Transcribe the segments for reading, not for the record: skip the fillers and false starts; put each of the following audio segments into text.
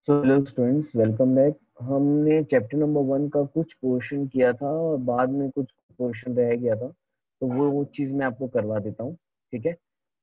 सो hello students, welcome back. हमने chapter number 1 का कुछ पोर्शन किया था और बाद में कुछ पोर्शन रह गया था, तो वो चीज़ मैं आपको करवा देता हूँ। ठीक है,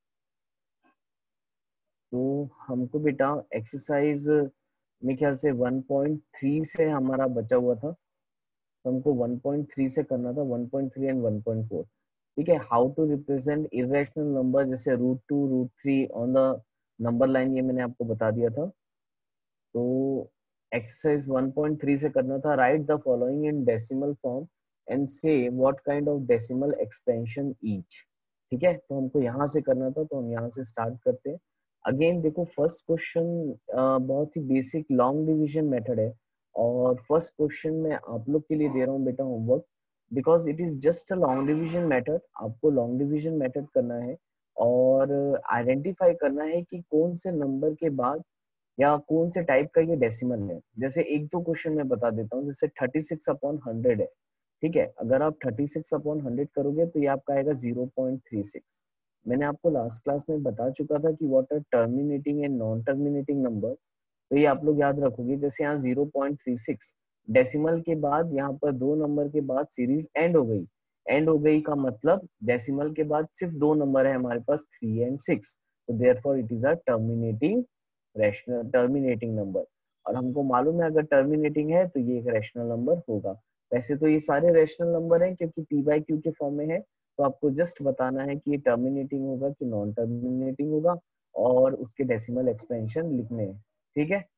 तो हमको बेटा एक्सरसाइज मेरे ख्याल से 1.3 से हमारा बचा हुआ था, तो हमको 1.3 से करना था, 1.3 एंड 1.4। ठीक है, how to represent irrational number जैसे √2 √3 ऑन द नंबर लाइन, ये मैंने आपको बता दिया था। तो एक्सरसाइज 1.3 से करना था, write the following in decimal form and say what kind of decimal expansion each. ठीक है, तो हमको यहाँ से करना था, तो हम यहाँ से स्टार्ट करते हैं। अगेन देखो, फर्स्ट क्वेश्चन बहुत ही बेसिक लॉन्ग डिवीजन मेथड है, और फर्स्ट क्वेश्चन मैं आप लोग के लिए दे रहा हूँ बेटा homework, because it is just a long division method. आपको लॉन्ग डिवीजन मेथड करना है और आइडेंटिफाई करना है कि कौन से नंबर के बाद या कौन से टाइप का ये डेसिमल है। जैसे एक दो क्वेश्चन मैं बता देता हूँ, जैसे 36/100 है। ठीक है, अगर आप 36/100 करोगे तो ये आपका आएगा 0.36। मैंने आपको लास्ट क्लास में बता चुका था कि what are terminating and non terminating numbers, तो ये आप लोग याद रखोगे। जैसे यहाँ 0.36 डेसिमल के बाद, यहाँ पर दो नंबर के बाद सीरीज एंड हो गई। एंड हो गई का मतलब डेसिमल के बाद सिर्फ दो नंबर है हमारे पास, 3 एंड 6, तो therefore it is a terminating rational terminating number. और हमको मालूम है अगर टर्मिनेटिंग है तो ये एक रैशनल नंबर होगा। वैसे तो ये सारे रैशनल नंबर हैं क्योंकि पी बाई क्यू के फॉर्म में है, तो आपको जस्ट बताना है कि ये टर्मिनेटिंग होगा कि नॉन टर्मिनेटिंग होगा, और उसके डेसिमल एक्सपेंशन लिखने हैं। ठीक है,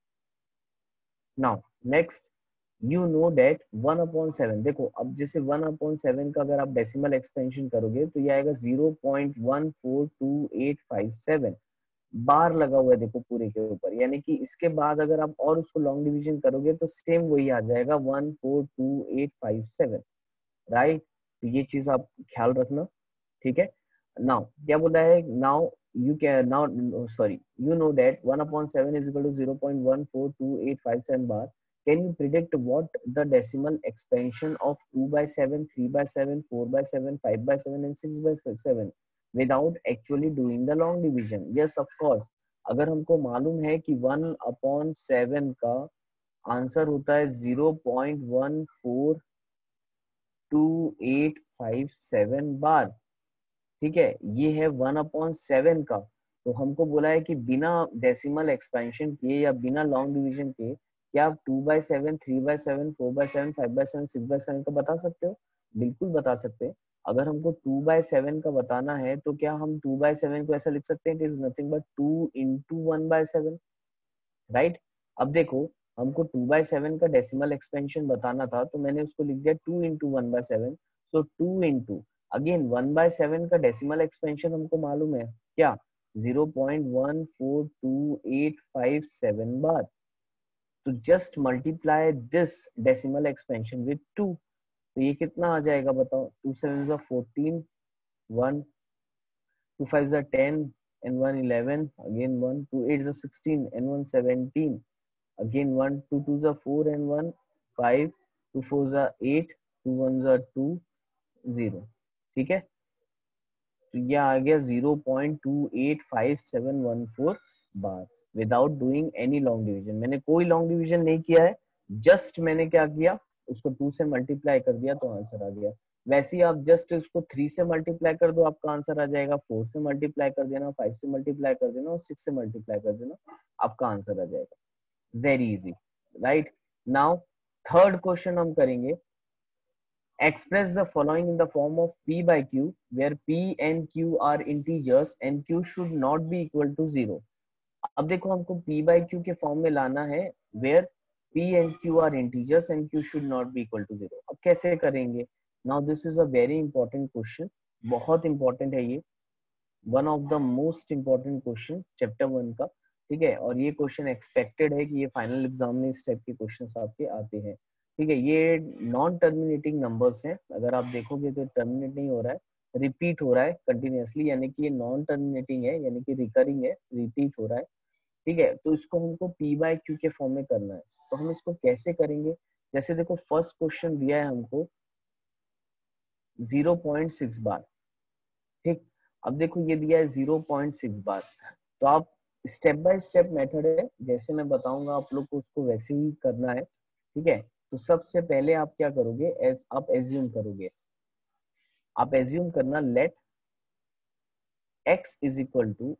now next, you know that 1/7। देखो, अब जैसे 1/7 का अगर आप डेसिमल एक्सपेंशन करोगे तो ये आएगा 0.142857 बार लगा हुआ है, देखो पूरे के ऊपर। यानी कि इसके बाद अगर आप और उसको लॉन्ग डिवीजन करोगे तो सेम वही आ जाएगा 142857। राइट, तो ये चीज आप ख्याल रखना। ठीक है, नाउ क्या बोला है, now you can now sorry you know that 1/7 is equal to 0.142857 bar. Can you predict what the decimal expansion of 2/7, 3/7, 4/7, 5/7 and 6/7 without actually doing the long division? Yes, of course. अगर हमको मालूम है कि 1/7 का answer होता है 0.142857 बार। ठीक है, ये है 1/7 का। तो हमको बोला है कि बिना डेसिमल एक्सपेंशन किए या बिना लॉन्ग डिवीजन के क्या आप 2/7, 3/7, 4/7, 5/7, 6/7 का बता सकते हो? बिल्कुल बता सकते हैं। अगर हमको 2/7 का बताना है तो क्या हम 2/7 को ऐसा लिख सकते हैं, it is nothing but 2 into 1/7। Right, अब देखो, हमको 2/7 का डेसिमल एक्सपेंशन बताना था, तो मैंने उसको लिख दिया 2 इंटू 1/7। सो 2 इंटू, अगेन 1/7 का डेसिमल एक्सपेंशन हमको मालूम है क्या, 0.142857 बार। तो just multiply this decimal expansion with 2, तो ये कितना आ जाएगा बताओ? 2 7 14, 1 2 5 10 and 1 11, again 1 2 8 16 and 1 17, again 1 2 2 are 4 and 1 5, 2 4 are 8, 2 1 are 2 0। ठीक है, तो यह आ गया 0.285714 bar without doing any long division. मैंने कोई लॉन्ग डिवीजन नहीं किया है, जस्ट मैंने क्या किया, उसको 2 से मल्टीप्लाई कर दिया तो आंसर आ गया। वैसे ही आप जस्ट उसको 3 से मल्टीप्लाई कर दो, आपका आंसर आ जाएगा। 4 से मल्टीप्लाई कर देना, 5 से मल्टीप्लाई कर देना और 6 से मल्टीप्लाई कर देना, आपका आंसर आ जाएगा। Very easy. Right, now third question हम करेंगे। Express the following in the form of P by Q, where P and Q are integers and Q should not be equal to 0। अब देखो, हमको P by Q के form में लाना है, where P and Q are integers and Q should not be equal to 0। अब कैसे करेंगे? Now this is a very important question, बहुत important है ये, one of the most important question chapter 1 का। ठीक है, और ये क्वेश्चन एक्सपेक्टेड है कि ये फाइनल एग्जाम में इस टाइप के क्वेश्चंस आपके आते हैं। ठीक है, ये नॉन टर्मिनेटिंग नंबर्स हैं, अगर आप देखोगे तो टर्मिनेट नहीं हो रहा है, रिपीट हो रहा है कंटिन्यूअसली, यानी कि ये नॉन टर्मिनेटिंग है, यानी कि रिकरिंग है, रिपीट हो रहा है। ठीक है, तो इसको हमको पी बाय क्यू के फॉर्म में करना है। तो हम इसको कैसे करेंगे? जैसे देखो, फर्स्ट क्वेश्चन दिया है हमको 0.6 बार। ठीक, अब देखो ये दिया है 0.6 बार, तो आप स्टेप बाय स्टेप मेथड है, जैसे मैं बताऊंगा आप लोग को उसको वैसे ही करना है, ठीक है। तो सबसे पहले आप क्या करोगे, आप एज्यूम करोगे, आप एज्यूम करना let x is equal to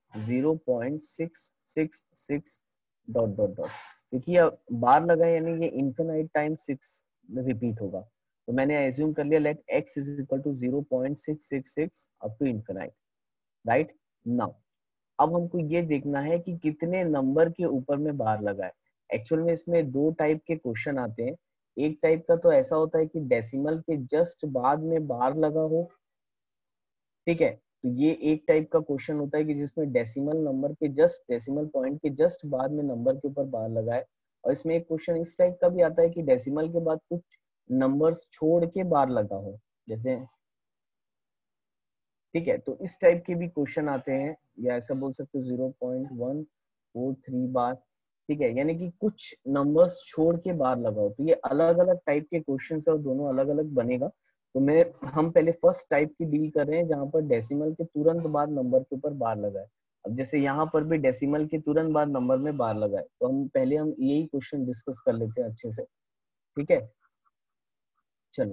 0.666 dot dot dot, क्योंकि अब बार लगा यानी ये इन्फिनाइट टाइम 6 रिपीट होगा, तो मैंने एज्यूम कर लिया let x is equal to 0.666 up to infinite, right. Now अब हमको ये देखना है कि कितने नंबर के ऊपर में बार लगा है। एक्चुअल में इसमें दो टाइप के क्वेश्चन आते हैं, एक टाइप का तो ऐसा होता है कि डेसिमल के जस्ट बाद में बार लगा हो, ठीक है। तो ये एक टाइप का क्वेश्चन होता है कि जिसमें डेसिमल नंबर के जस्ट डेसिमल पॉइंट के जस्ट बाद में नंबर के ऊपर बार लगा है। और इसमें एक क्वेश्चन इस टाइप का भी आता है कि डेसिमल के बाद कुछ नंबर्स छोड़ के बार लगा हो, जैसे, ठीक है। तो इस टाइप के भी क्वेश्चन आते हैं, या ऐसा बोल सकते हो 0.143 बार, ठीक है, यानी कि कुछ नंबर्स छोड़ के बार लगाओ। तो ये अलग अलग टाइप के क्वेश्चन है और दोनों अलग अलग बनेगा। तो मैं हम पहले फर्स्ट टाइप की डील कर रहे हैं जहां पर डेसिमल के तुरंत बाद नंबर के ऊपर बार लगा है। अब जैसे यहाँ पर भी डेसिमल के तुरंत बाद नंबर में बार लगा है, तो हम यही क्वेश्चन डिस्कस कर लेते हैं अच्छे से, ठीक है। चलो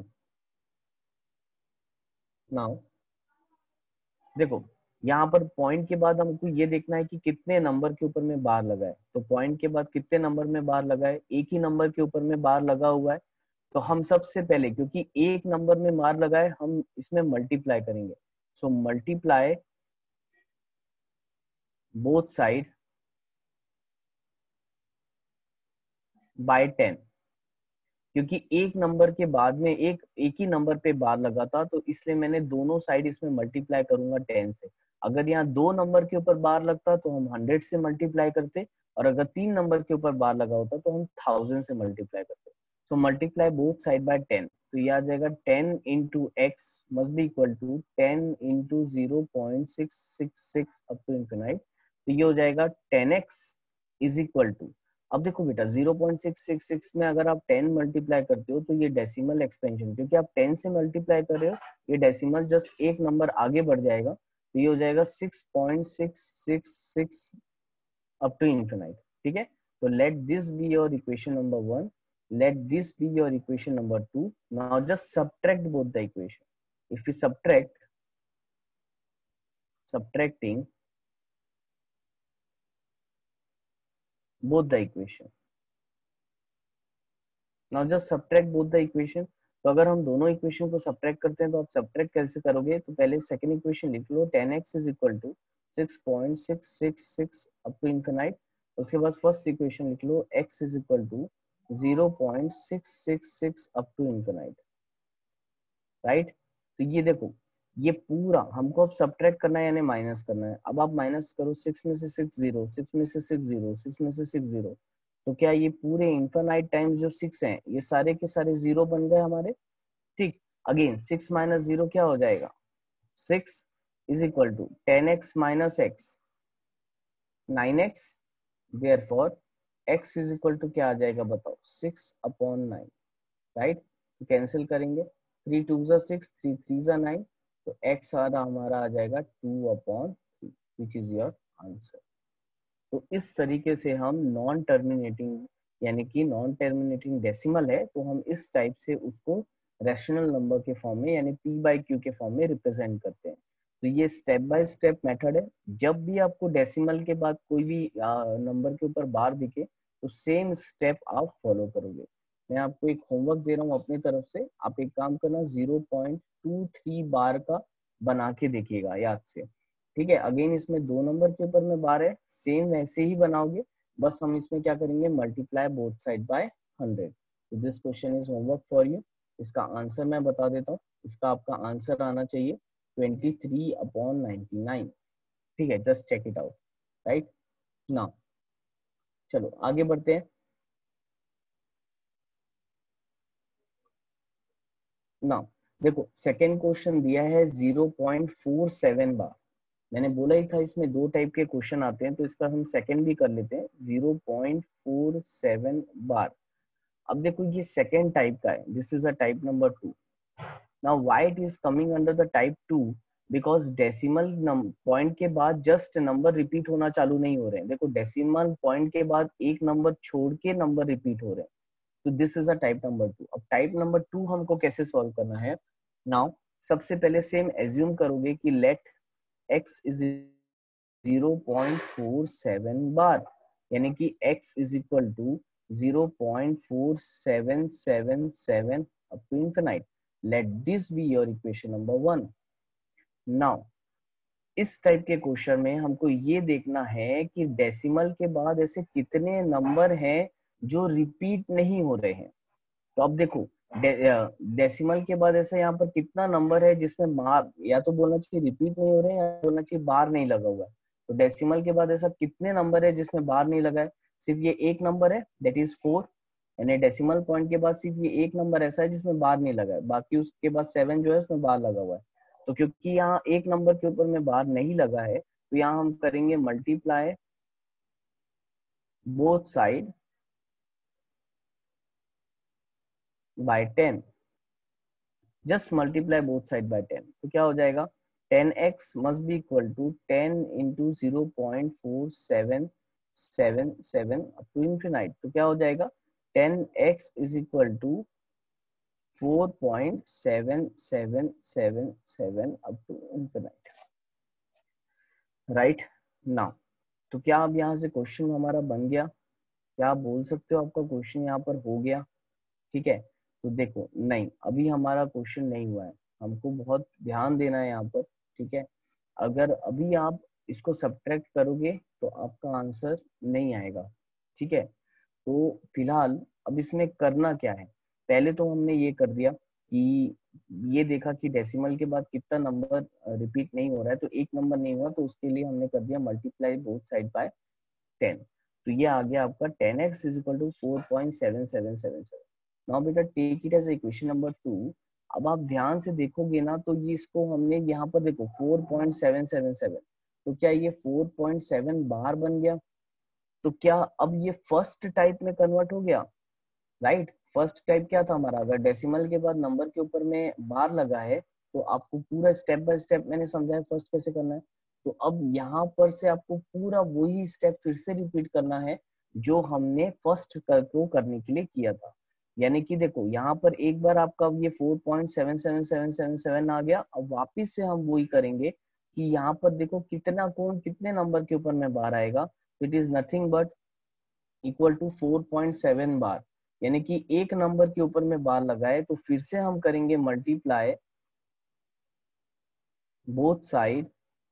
नाउ देखो, यहाँ पर पॉइंट के बाद हमको ये देखना है कि कितने नंबर के ऊपर में बार लगा है। तो पॉइंट के बाद कितने नंबर में बार लगा है, एक ही नंबर के ऊपर में बार लगा हुआ है। तो हम सबसे पहले, क्योंकि एक नंबर में बार लगा है, हम इसमें मल्टीप्लाई करेंगे। So multiply both side by 10, क्योंकि एक नंबर के बाद में एक एक ही नंबर पे बार लगा था, तो इसलिए मैंने दोनों साइड इसमें मल्टीप्लाई करूंगा 10 से। अगर यहाँ दो नंबर के ऊपर बार लगता तो हम 100 से मल्टीप्लाई करते, और अगर तीन नंबर के ऊपर बार लगा होता तो हम 1000 से मल्टीप्लाई करते। So multiply both side by 10, तो ये आ जाएगा 10 into x must be equal to 10 into 0.666 up to infinite. तो ये हो जाएगा 10x इज इक्वल टू, अब देखो बेटा 0.666 में अगर आप 10 मल्टीप्लाई करते हो तो ये डेसिमल एक्सपेंशन, क्योंकि आप 10 से मल्टीप्लाई कर रहे हो, ये डेसिमल जस्ट एक नंबर आगे बढ़ जाएगा, तो ये हो जाएगा 6.666 अप टू इंफिनाइट, ठीक है। तो let this be your equation number 1, let this be your equation number 2। Now just subtract both the equation. If you subtracting both the equation, now just subtract both the equation. तो अगर हम दोनों equation को subtract करते हैं तो आप subtract कैसे करोगे, तो पहले सेकंड इक्वेशन लिख लो 10x is equal to 6.666 up to infinite. उसके बाद फर्स्ट इक्वेशन लिख लो x is equal to 0.666 up to infinite, right. तो ये देखो, ये पूरा हमको अब सब्ट्रैक्ट करना है यानी माइनस करना है। अब आप माइनस करो, 6 में से 6 जीरो, 6 में से 6 जीरो, 6 में से 6 जीरो, तो क्या ये पूरे इंफिनाइट टाइम्स जो 6 हैं ये सारे के सारे जीरो बन गए हमारे, ठीक। अगेन 6 माइनस जीरो क्या हो जाएगा, 6 is equal to 10x minus x 9x, therefore x is equal to क्या आ जाएगा बताओ, 6/9, राइट। तो कैंसिल करेंगे, 3 टू जा 6, 3 3 जा 9, तो x हमारा आ जाएगा 2/3, विच इज योर आंसर। तो इस तरीके से हम नॉन टर्मिनेटिंग, यानी कि नॉन टर्मिनेटिंग डेसिमल है तो हम इस टाइप से उसको रैशनल नंबर के फॉर्म में यानी p बाई क्यू के फॉर्म में रिप्रेजेंट करते हैं। तो ये स्टेप बाय स्टेप मेथड है। जब भी आपको डेसिमल के बाद कोई भी नंबर के ऊपर बार दिखे तो सेम स्टेप आप फॉलो करोगे। मैं आपको एक होमवर्क दे रहा हूँ अपनी तरफ से, आप एक काम करना 0.23 बार का बना के देखिएगा याद से, ठीक है। अगेन इसमें दो नंबर के ऊपर में बार है, सेम वैसे ही बनाओगे, बस हम इसमें क्या करेंगे, मल्टीप्लाई बोथ साइड बाय 100। तो this question is homework for you. इसका आंसर मैं बता देता हूँ, इसका आपका आंसर आना चाहिए 23/99, ठीक है। Just check it out, right now. चलो आगे बढ़ते हैं। नाउ देखो सेकेंड क्वेश्चन दिया है 0.47 बार। मैंने बोला ही था इसमें दो टाइप के क्वेश्चन आते हैं, तो इसका हम सेकंड भी कर लेते हैं 0.47 बार। अब देखो ये सेकंड टाइप का है, this is a type number 2। Now why it is coming under the type 2, because decimal point के बाद जस्ट नंबर रिपीट होना चालू नहीं हो रहे हैं। देखो डेसिमल पॉइंट के बाद एक नंबर छोड़ के नंबर रिपीट हो रहे हैं, तो this is a type number 2। अब टाइप नंबर 2 हमको कैसे सॉल्व करना है? नाउ सबसे पहले सेम एज्यूम करोगे कि लेट x इज 0.47 बार, यानी कि x is equal to 0.4777 up to infinite. Let this be your equation number 1। Now इस टाइप के क्वेश्चन में हमको ये देखना है कि डेसिमल के बाद ऐसे कितने नंबर हैं जो रिपीट नहीं हो रहे हैं। तो अब देखो डेसिमल के बाद ऐसे यहाँ पर कितना नंबर है जिसमें बार, या तो बोलना चाहिए रिपीट नहीं हो रहे हैं या बोलना चाहिए बार नहीं लगा हुआ है। तो डेसिमल के बाद ऐसा कितने नंबर है जिसमें बार नहीं लगा है? सिर्फ ये एक नंबर है, दैट इज 4। यानी डेसिमल पॉइंट के बाद सिर्फ ये एक नंबर ऐसा है जिसमें बार नहीं लगा है, बाकी उसके बाद 7 जो है उसमें बार लगा हुआ है। तो क्योंकि यहाँ एक नंबर के ऊपर में बार नहीं लगा है, तो यहाँ हम करेंगे multiply both side by 10। Just multiply both side by 10, तो क्या हो जाएगा? 10x must be equal to 10 into 0.4777 up to infinite. तो क्या हो जाएगा? 10x is equal to 4.7777 up to infinite, right now. तो क्या अब यहाँ से क्वेश्चन हमारा बन गया? क्या आप बोल सकते हो आपका क्वेश्चन यहाँ पर हो गया? ठीक है, तो देखो नहीं, अभी हमारा क्वेश्चन नहीं हुआ है, हमको बहुत ध्यान देना है यहाँ पर। ठीक है, अगर अभी आप इसको सब्ट्रैक्ट करोगे तो आपका आंसर नहीं आएगा। ठीक है, तो फिलहाल अब इसमें करना क्या है? पहले तो हमने ये कर दिया कि ये देखा कि डेसिमल के बाद कितना नंबर रिपीट नहीं हो रहा है, तो एक नंबर नहीं हुआ, तो उसके लिए हमने कर दिया मल्टीप्लाई बोथ साइड बाय 10। तो ये आ गया आपका 10x is equal to 4.7777। Now बेटा take it as equation number 2। अब आप ध्यान से देखोगे ना, तो ये इसको हमने यहाँ पर देखो 4.777, तो क्या ये 4.7 बार बन गया? तो क्या अब ये फर्स्ट टाइप में कन्वर्ट हो गया? राइट, फर्स्ट टाइप क्या था हमारा? अगर डेसिमल के बाद नंबर के ऊपर में बार लगा है, तो आपको पूरा स्टेप बाय स्टेप मैंने समझाया फर्स्ट कैसे करना है। तो अब यहाँ पर से आपको पूरा वही स्टेप फिर से रिपीट करना है जो हमने फर्स्ट को करने के लिए किया था। यानी कि देखो यहाँ पर एक बार आपका ये 4.77777 आ गया। अब वापिस से हम वही करेंगे कि यहाँ पर देखो कितना कौन कितने नंबर के ऊपर में बार आएगा। It is nothing but equal to 4.7 bar, यानी कि एक नंबर के ऊपर में बार लगाए, तो फिर से हम करेंगे मल्टीप्लाई बोथ साइड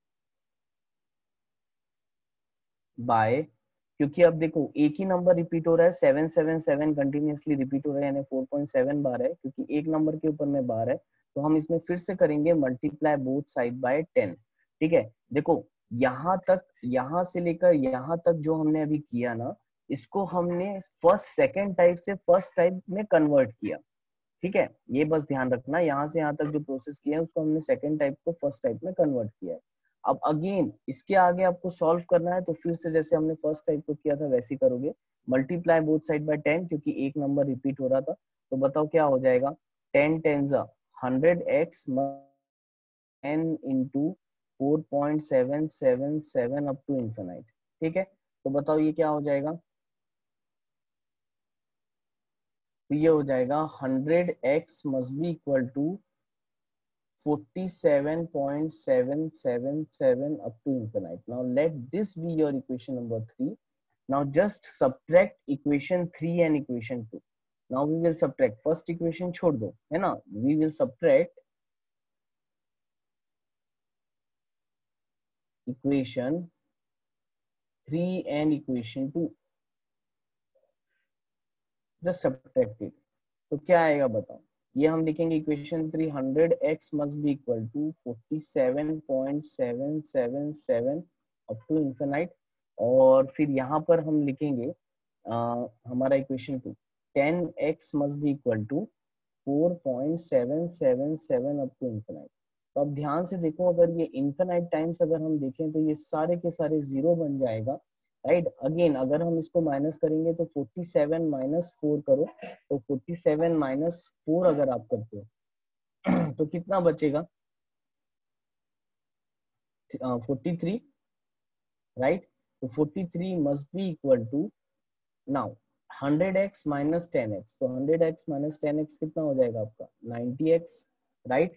बाय, क्योंकि अब देखो एक ही नंबर रिपीट हो रहा है, 777 कंटिन्यूअसली रिपीट हो रहा है, यानी 4.7 बार है, क्योंकि एक नंबर के ऊपर में बार है। तो हम इसमें फिर से करेंगे मल्टीप्लाई बोथ साइड बाय 10। ठीक है, देखो यहाँ तक, यहाँ से लेकर यहाँ तक जो हमने अभी किया ना, इसको हमने फर्स्ट सेकेंड टाइप से फर्स्ट टाइप में कन्वर्ट किया। ठीक है, ये बस ध्यान रखना, यहाँ से यहाँ तक जो प्रोसेस किया है उसको हमने सेकंड टाइप को फर्स्ट टाइप में कन्वर्ट किया है। अब अगेन इसके आगे आपको सॉल्व करना है, तो फिर से जैसे हमने फर्स्ट टाइप को किया था वैसे ही करोगे, मल्टीप्लाई बोथ साइड बाय 10, क्योंकि एक नंबर रिपीट हो रहा था। तो बताओ क्या हो जाएगा? 10 ten 100x 10 into 4.777 up to infinite. ठीक है, तो बताओ ये क्या हो जाएगा? तो ये हो जाएगा 100x must be equal to 47.777 up to infinite. Now let this be your equation number 3. Now just subtract equation 3 and equation 2. Now we will subtract first equation छोड़ दो, है ना? We will subtract equation 3 and equation 2. Just subtract it. तो क्या आएगा बताओ? ये हम लिखेंगे equation 300x must be equal to 47.777 up to infinite. और फिर यहाँ पर हम लिखेंगे हमारा equation 2, 10x must be equal to 4.777 up to infinite. तो अब ध्यान से देखो, अगर ये इंफिनाइट टाइम्स अगर हम देखें तो ये सारे के सारे जीरो बन जाएगा। राइट, अगेन अगर हम इसको माइनस करेंगे तो 47 माइनस 4 करो, तो 47 माइनस 4 अगर आप करते हो तो कितना बचेगा? 43, राइट। तो 43 must be equal to, now 100x minus 10x, तो 100x माइनस 10x कितना हो जाएगा आपका 90x, राइट।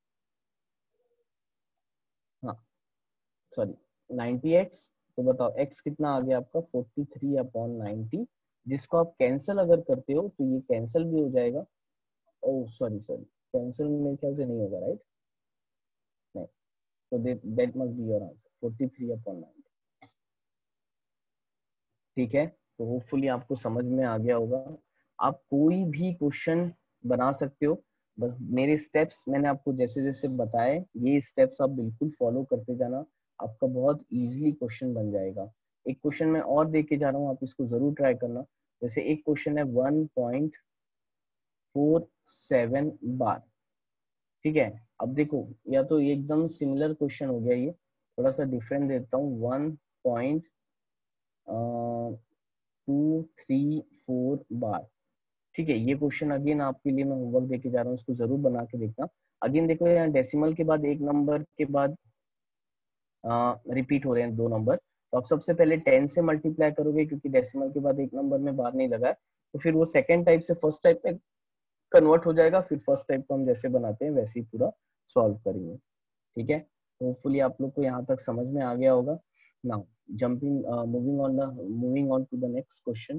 हाँ सॉरी 90x, तो बताओ x कितना आ गया आपका 43 अपॉन 90, जिसको आप कैंसिल अगर करते हो तो ये कैंसिल भी हो जाएगा। ओह सॉरी सॉरी, कैंसिल मेरे ख्याल से नहीं होगा, राइट। नहीं, तो that must be your answer 43 upon 90। ठीक है, तो होपफुली आपको समझ में आ गया होगा। आप कोई भी क्वेश्चन बना सकते हो, बस मेरे स्टेप्स मैंने आपको जैसे जैसे बताए, ये स्टेप्स आप बिल्कुल फॉलो करते जाना, आपका बहुत इजीली क्वेश्चन बन जाएगा। एक क्वेश्चन मैं और दे के जा रहा हूँ, आप इसको जरूर ट्राई करना। जैसे एक क्वेश्चन है 1.47 बार, ठीक है। अब देखो, या तो ये एकदम सिमिलर क्वेश्चन हो गया, ये थोड़ा सा डिफरेंट देता हूँ, 1.234 बार, ठीक है। ये क्वेश्चन अगेन आपके लिए मैं होमवर्क देके जा रहा हूँ, इसको जरूर बना के देखना। अगेन देखो, यहाँ डेसिमल के बाद एक नंबर के बाद रिपीट हो रहे हैं दो नंबर, तो आप सबसे पहले 10 से मल्टीप्लाई करोगे, क्योंकि डेसिमल के बाद एक नंबर में बार नहीं लगा है, तो फिर वो सेकेंड टाइप से फर्स्ट टाइप में कन्वर्ट हो जाएगा, फिर फर्स्ट टाइप को हम जैसे बनाते हैं वैसे ही पूरा सॉल्व करेंगे, ठीक है। होपफुली आप लोग को यहाँ तक समझ में आ गया होगा। Now jumping moving on to the next question.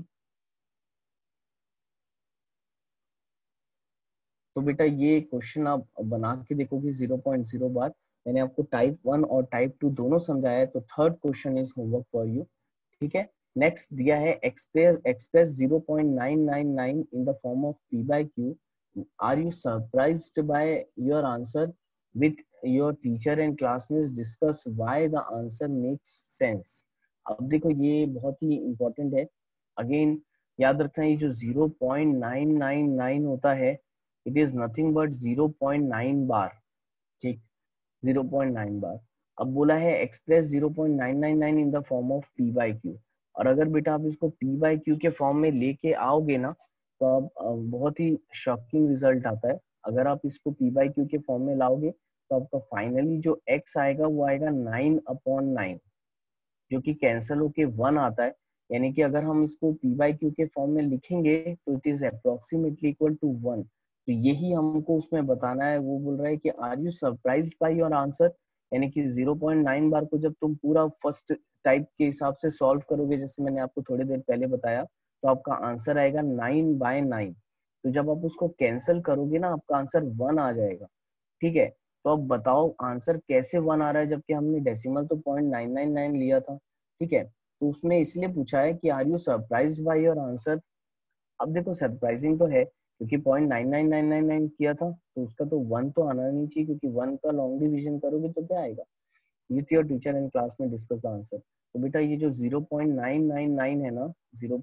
तो बेटा ये क्वेश्चन आप बना के देखोगे 0.0 बार। मैंने आपको टाइप 1 और टाइप 2 दोनों समझाया है, तो third question is homework for you, ठीक है। नेक्स्ट दिया है express 0.999 in the form of p by q। Are you surprised by your answer with your teacher and classmates discuss why the answer makes sense. अब देखो ये बहुत ही important है। Again याद रखना, ये जो 0.999 होता है, it is nothing but 0.9 bar, ठीक, 0.9 बार। अब बोला है express 0.999 in the form of p by q, और अगर बेटा आप इसको p बाई क्यू के फॉर्म में लेके आओगे ना, तो आप बहुत ही शॉकिंग रिजल्ट आता है। अगर आप इसको p बाई क्यू के फॉर्म में लाओगे, तो आपका फाइनली जो x आएगा वो आएगा 9/9, जो कि कैंसल होके 1 आता है। यानी कि अगर हम इसको p बाई क्यू के फॉर्म में लिखेंगे, तो it is approximately equal to 1। तो यही हमको उसमें बताना है। वो बोल रहा है कि are you surprised by your answer, यानी कि 0.9 बार को जब तुम पूरा फर्स्ट टाइप के हिसाब से सॉल्व करोगे, जैसे मैंने आपको थोड़ी देर पहले बताया, तो आपका आंसर आएगा 9/9। तो जब आप उसको कैंसिल करोगे ना, आपका आंसर 1 आ जाएगा, ठीक है। तो अब बताओ आंसर कैसे 1 आ रहा है, जबकि हमने डेसिमल तो 0.999 लिया था, ठीक है। तो उसमें इसलिए पूछा है कि are you surprised by your answer. अब देखो सरप्राइजिंग तो है, क्योंकि 0.99999 किया था, तो उसका तो 1 तो आना नहीं चाहिए, क्योंकि 1 का लॉन्ग डिवीजन करोगे तो क्या आएगा, with your teacher and class में डिस्कस द आंसर। तो बेटा ये जो 0.999 है ना,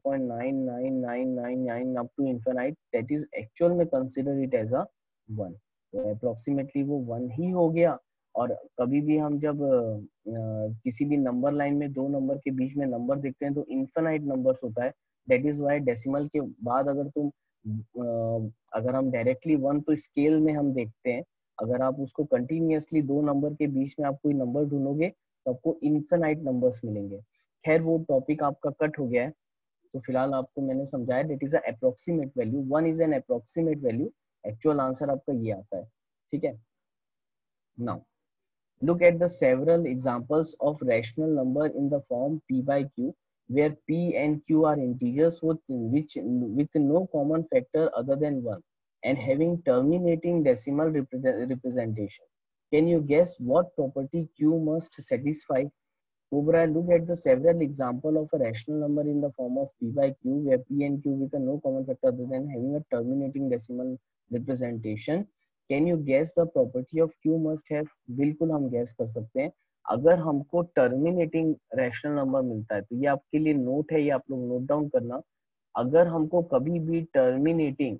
0.99999 up to infinite, that is actual में कंसिडर इट एज अ 1। तो अप्रोक्सीमेटली वो 1 ही हो गया। और कभी भी हम जब किसी भी नंबर लाइन में दो नंबर के बीच में नंबर देखते हैं, तो इन्फिनाइट नंबर्स होता है। दैट इज वाई डेसिमल के बाद अगर तुम अगर हम डायरेक्टली 1 तो स्केल में हम देखते हैं, अगर आप उसको कंटिन्यूअसली दो नंबर के बीच में आप कोई नंबर ढूंढोगे, तो आपको इन्फिनाइट नंबर्स मिलेंगे। खैर वो टॉपिक आपका कट हो गया है, तो फिलहाल आपको मैंने समझाया that is approximate value, 1 is an approximate value, actual answer आपका ये आता है, ठीक है। Now look at the several examples of rational number in the form p by q, where p and q are integers with no common factor other than 1 and having terminating decimal representation. Can you guess what property q must satisfy? Cobra, look at the several example of a rational number in the form of p by q, where p and q with a no common factor other than having a terminating decimal representation. Can you guess the property of q must have? बिल्कुल हम gas कर सकते हैं। अगर हमको terminating rational number मिलता है, तो ये आपके लिए नोट है, ये आप लोग नोट डाउन करना। अगर हमको कभी भी टर्मिनेटिंग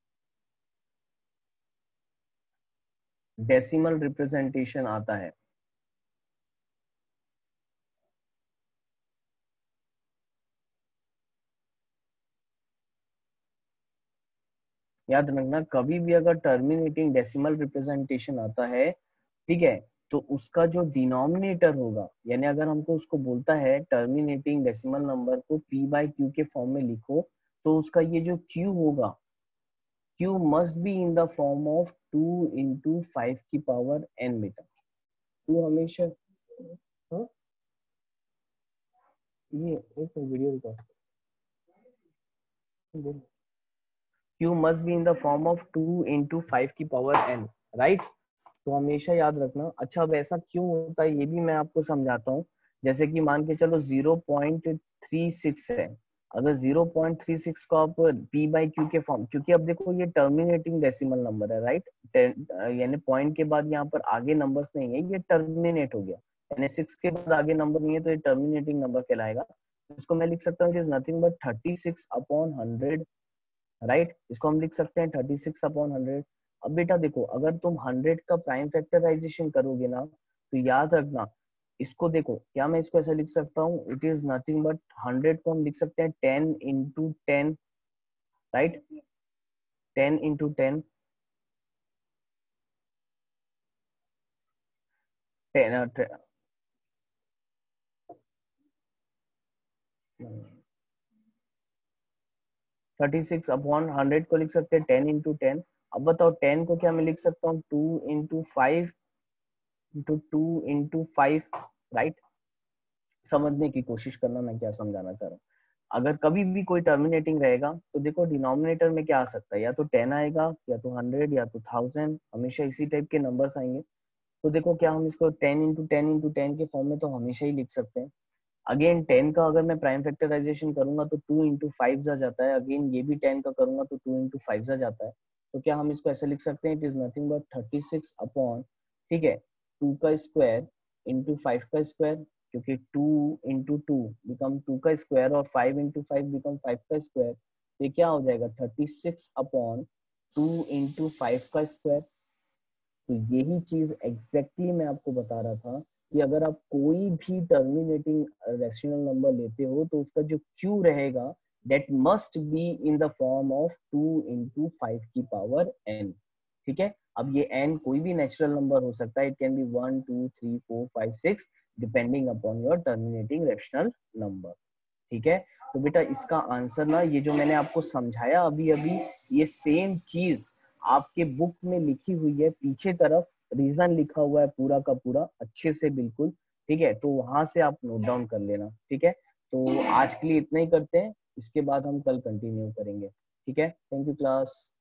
डेसिमल रिप्रेजेंटेशन आता है, याद रखना, कभी भी अगर टर्मिनेटिंग डेसिमल रिप्रेजेंटेशन आता है, ठीक है, तो उसका जो डिनोमिनेटर होगा, यानी अगर हमको उसको बोलता है टर्मिनेटिंग डेसिमल नंबर को p बाय क्यू के फॉर्म में लिखो, तो उसका ये जो q होगा, q must be in the form of 2 into 5 की पावर n बेटा। तो हमेशा, हाँ ये एक video record, q must be in the form of 2 into 5 की पावर n, राइट। तो हमेशा याद रखना। अच्छा, अब ऐसा क्यों होता है ये भी मैं आपको समझाता हूँ। जैसे कि मान के चलो 0.36 है, अगर 0.36 को आप p बाई क्यू के फॉर्म, क्योंकि अब देखो ये टर्मिनेटिंग डेसिमल नंबर है, राइट। यानी पॉइंट के बाद यहाँ पर आगे नंबर्स नहीं है, ये टर्मिनेट हो गया, यानी 6 के बाद आगे नंबर नहीं है, तो ये टर्मिनेटिंग नंबर कहलाएगा। इसको मैं लिख सकता हूँ, it is nothing but 36 upon 100, right. इसको हम लिख सकते हैं 36 अपॉन 100। अब बेटा देखो, अगर तुम 100 का प्राइम फैक्टराइजेशन करोगे ना, तो याद रखना, इसको देखो, क्या मैं इसको ऐसा लिख सकता हूँ, इट इज नथिंग बट 100 को हम लिख सकते हैं 10 इंटू 10, राइट, 10 इंटू 10, 36 अपॉन 100 को लिख सकते हैं 10 इंटू 10। अब बताओ 10 को क्या मैं लिख सकता हूँ 2 इंटू 5 इंटू 2 इंटू 5, राइट। समझने की कोशिश करना मैं क्या समझाना चाह रहा हूँ। अगर कभी भी कोई टर्मिनेटिंग रहेगा तो देखो डिनोमिनेटर में क्या आ सकता है, या तो 10 आएगा, या तो 100, या तो 1000, हमेशा इसी टाइप के नंबर्स आएंगे। तो देखो क्या हम इसको 10 इंटू 10 इंटू 10 के फॉर्म में तो हमेशा ही लिख सकते हैं। अगेन 10 का अगर मैं प्राइम फैक्टराइजेशन करूंगा तो 2 इंटू 5 जा जाता है, अगेन ये भी 10 का करूंगा तो 2 इंटू 5 जा जाता है। तो क्या हम इसको ऐसे लिख सकते हैं, it is nothing but 36 upon, ठीक है, 2 का स्क्वायर इंटू 5 का स्क्वायर, क्योंकि 2 इंटू 2 बिकम 2 का स्क्वायर और 5 इंटू 5 बिकम 5 का स्क्वायर। तो ये क्या हो जाएगा 36 अपॉन 2 इंटू 5 का स्क्वायर। तो यही चीज एग्जैक्टली मैं आपको बता रहा था कि अगर आप कोई भी टर्मिनेटिंग रेशनल नंबर लेते हो तो उसका जो क्यू रहेगा that must be in the form of 2 into 5 की पावर n, ठीक है। अब ये n कोई भी नेचुरल नंबर हो सकता है, it can be 1 2 3 4 5 6 depending upon your terminating rational number, ठीक है। तो बेटा इसका आंसर ना, ये जो मैंने आपको समझाया अभी अभी, ये सेम चीज आपके बुक में लिखी हुई है, पीछे तरफ रीजन लिखा हुआ है पूरा का पूरा अच्छे से बिल्कुल, ठीक है। तो वहां से आप नोट डाउन कर लेना, ठीक है। तो आज के लिए इतना ही करते हैं, इसके बाद हम कल कंटिन्यू करेंगे, ठीक है। Thank you class.